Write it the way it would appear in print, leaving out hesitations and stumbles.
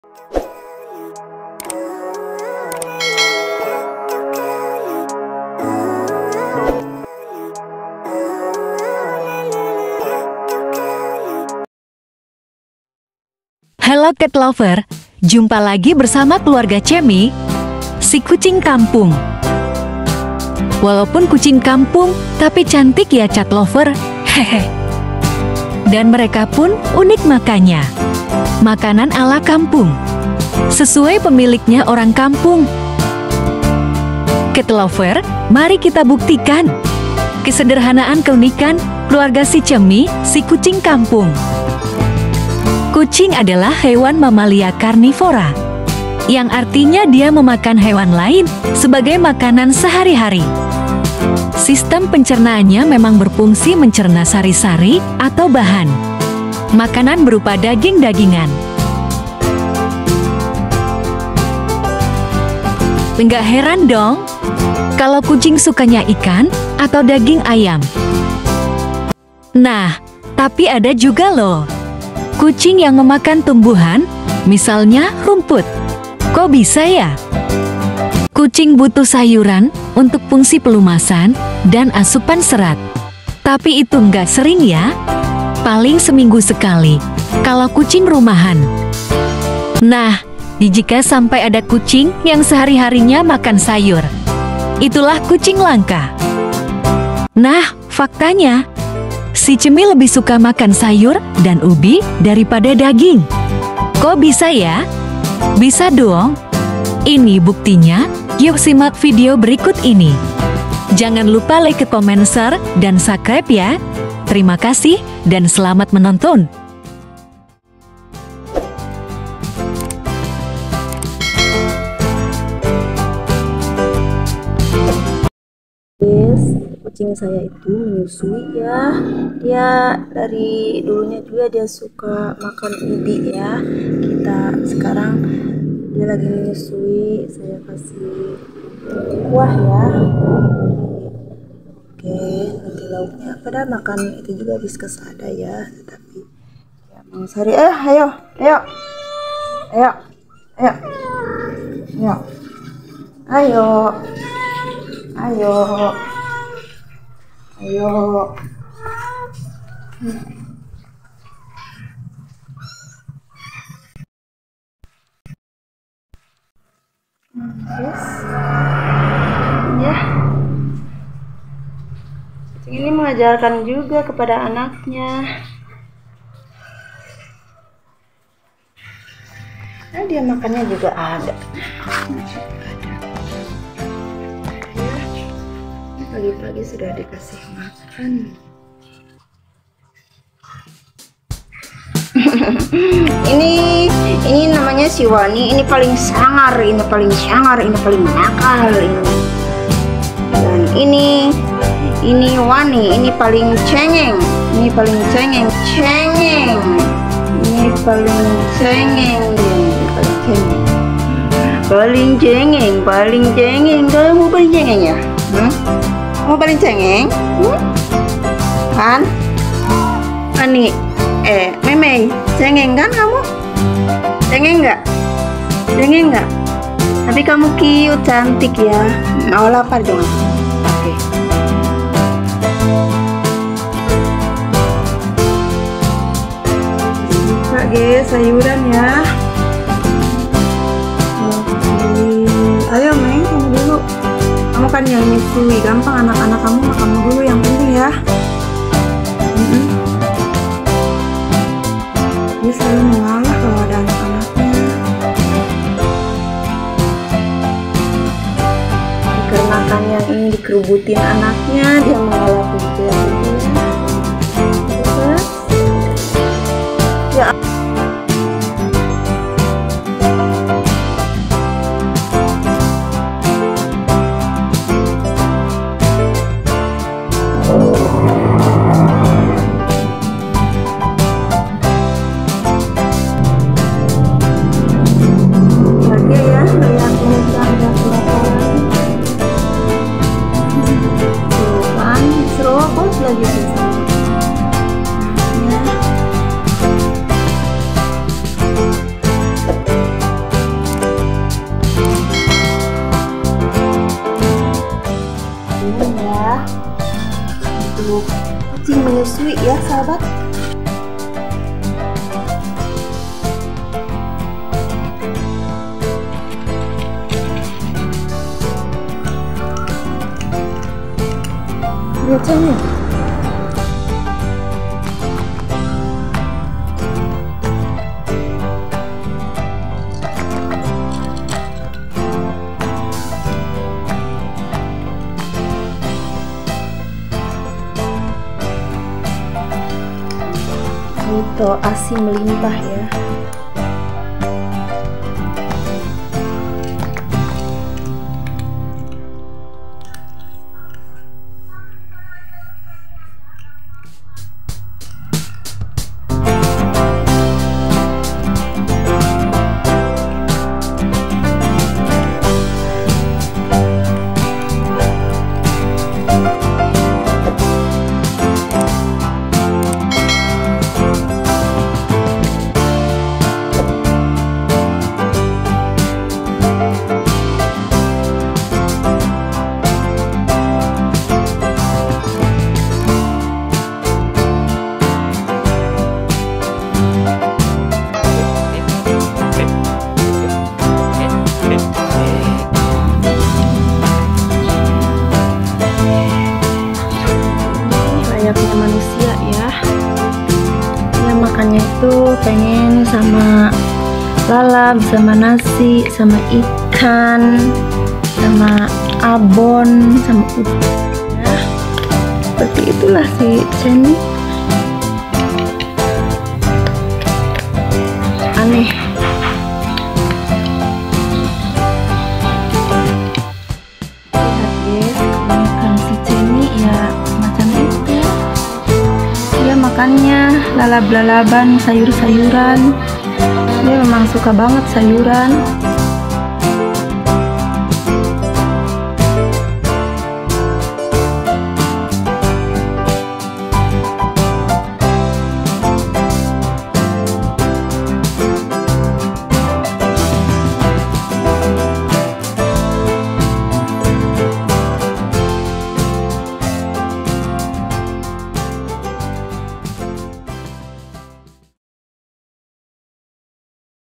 Halo cat lover, jumpa lagi bersama keluarga Cemi, si kucing kampung. Walaupun kucing kampung, tapi cantik ya cat lover, hehe. Dan mereka pun unik makannya. Makanan ala kampung, sesuai pemiliknya orang kampung. Cat lover, mari kita buktikan kesederhanaan keunikan keluarga si Cemi, si kucing kampung. Kucing adalah hewan mamalia karnivora, yang artinya dia memakan hewan lain sebagai makanan sehari-hari. Sistem pencernaannya memang berfungsi mencerna sari-sari atau bahan makanan berupa daging-dagingan. Enggak heran dong, kalau kucing sukanya ikan atau daging ayam. Nah, tapi ada juga loh kucing yang memakan tumbuhan, misalnya rumput. Kok bisa ya? Kucing butuh sayuran untuk fungsi pelumasan dan asupan serat. Tapi itu nggak sering ya, paling seminggu sekali, kalau kucing rumahan. Nah, jika sampai ada kucing yang sehari-harinya makan sayur, itulah kucing langka. Nah, faktanya, si Cemi lebih suka makan sayur dan ubi daripada daging. Kok bisa ya? Bisa dong. Ini buktinya, yuk simak video berikut ini. Jangan lupa like, comment, share, dan subscribe ya. Terima kasih dan selamat menonton. Kucing saya itu menyusui ya. Dia dari dulunya juga dia suka makan ubi ya. Sekarang dia lagi menyusui, saya kasih kuah ya. Oke, nanti lauknya apa dah, makan itu juga viscous ada ya, tetapi ya mau sari. Ayo. Yes. Ya. Kucing ini mengajarkan juga kepada anaknya. Nah, dia makannya juga ada. Pagi-pagi sudah dikasih makan. ini namanya si Wani. Ini paling sangar, ini paling nakal ini. Dan ini Wani, ini paling cengeng. Ini paling cengeng. Kamu paling cengeng ya? Kamu paling cengeng? Kan? Ani, Meme, cengeng kan kamu? Cengeng nggak? Tapi kamu cute, cantik ya. Mau lapar dong? Oke. Suka guys, sayuran ya. Ayo Meng, kamu dulu. Kamu kan yang nyusui, gampang anak-anak kamu dulu yang penting ya. Dia selalu mengalah kalau ada anak-anaknya. Dikarenakan yang ini dikerubutin anaknya, dia mengalah juga. Ya. ya sahabat. Biasanya itu asin melimpah ya. Layaknya manusia ya. Ya makannya itu pengen sama lalap, sama nasi, sama ikan, sama abon, sama udang ya. Seperti itulah si Jenny. Aneh. Lihat guys, makan si Jenny ya macam itu. Dia makannya lalap-lalaban, sayur-sayuran. Dia memang suka banget sayuran.